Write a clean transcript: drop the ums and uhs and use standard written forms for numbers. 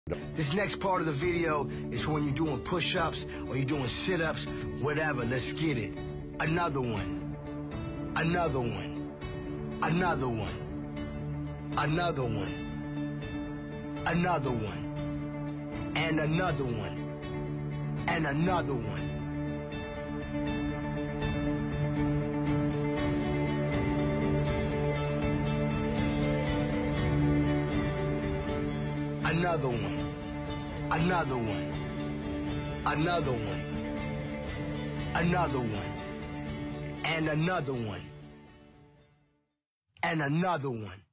This next part of the video is when you're doing push-ups or you're doing sit-ups, whatever. Let's get it. Another one. Another one. Another one. Another one. Another one. And another one. And another one. Another one. Another one. Another one. Another one. And another one. And another one.